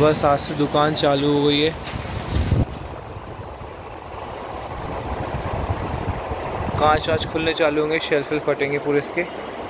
बस आज से दुकान चालू हो गई है। कांच वाँच खुलने चालू होंगे, शेल्फ फटेंगे पूरे इसके।